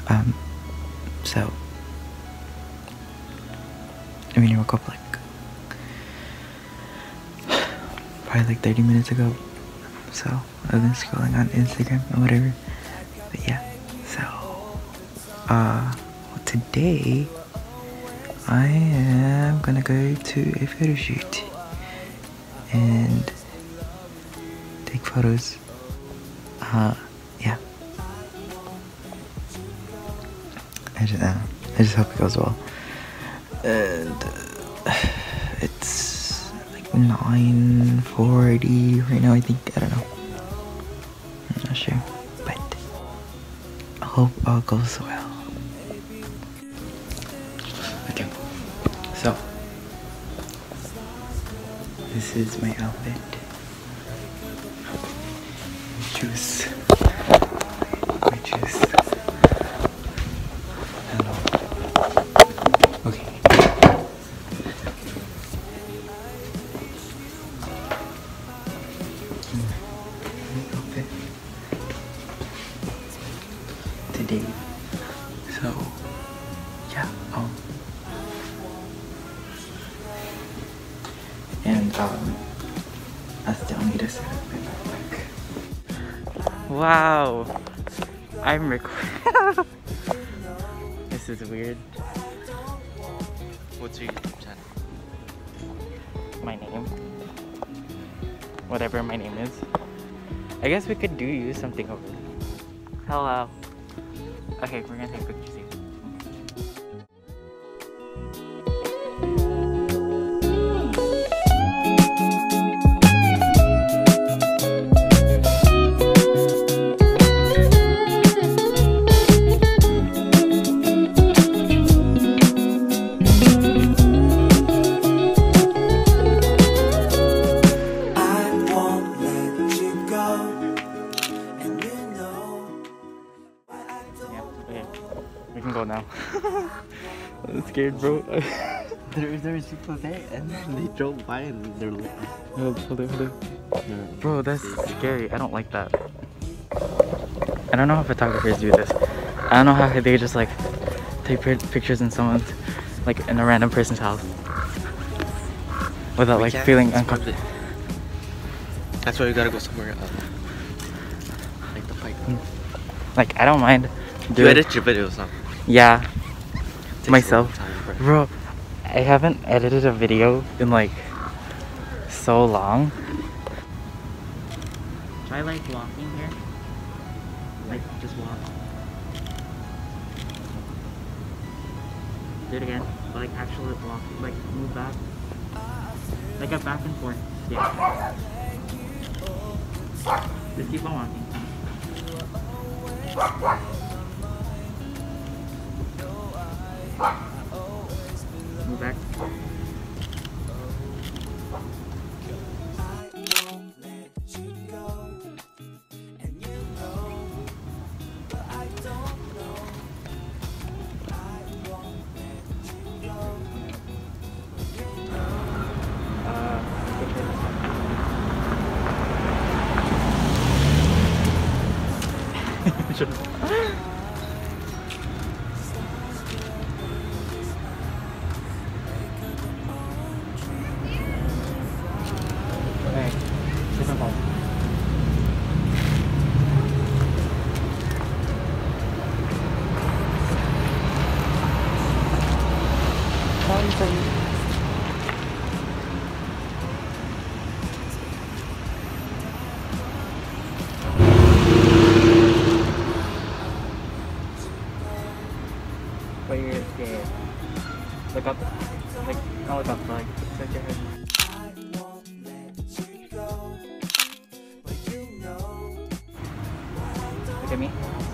So I mean, you woke up like probably like 30 minutes ago. So I've been scrolling on Instagram or whatever. But yeah, so today I am gonna go to a photo shoot and take photos. Yeah. I just hope it goes well. And it's like 9:40 right now, I think. I don't know. I'm not sure, but I hope all goes well. Okay, so this is my outfit. Juice. Hello. Okay. Outfit today. So yeah. And I still need to set up my backpack. Wow, I'm recording. This is weird. What's your YouTube channel? My name. Whatever my name is. I guess we could use something over. Hello. Okay, we're gonna take pictures here. We can go now. I'm scared, bro. There's people there and then they drove by and they're like, Hold on. Bro, that's scary. I don't like that. I don't know how photographers do this. I don't know how they just like take pictures in someone's, like in a random person's house without like feeling uncomfortable. that's why we gotta go somewhere like the fight. Like, I don't mind. You edit your videos, huh? Yeah. Takes Myself. a long time, Bro, I haven't edited a video in like so long. Try like walking here. Like just walk. Do it again. But like actually walk. Like move back. Like a back and forth. Yeah. Just keep on walking. Move back. Wait, you're scared. Look up. Like, don't look up, like, set your head. Look at me.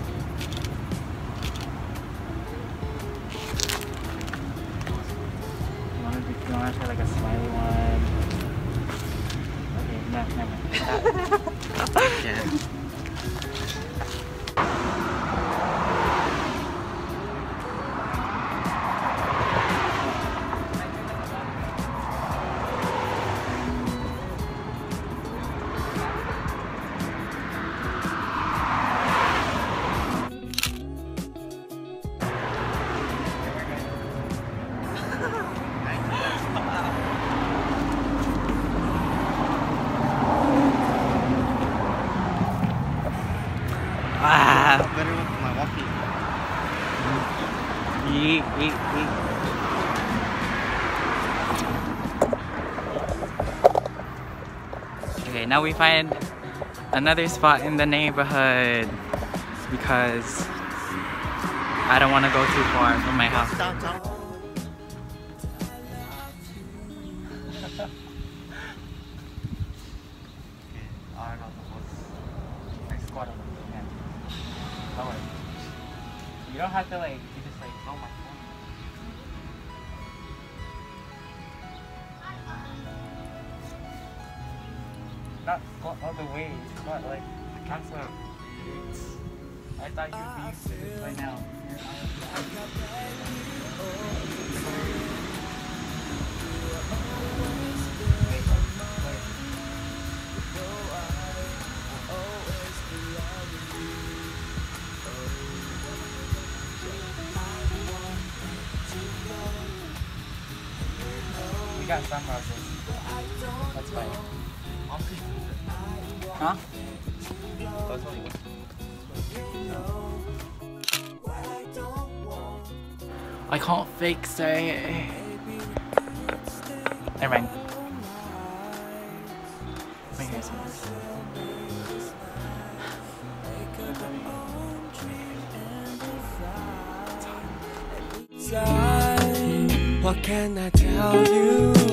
You wanna try like a smiley one? Okay, no, never mind. Yeah. now we find another spot in the neighborhood because I don't want to go too far from my house. You don't have to like, you just like, oh my phone. Not all the way, but like, that's a, I thought you'd be used to this by now. We got sunglasses. That's fine. Huh? I can't fix it. Never mind. My hair's messed. What can I tell you?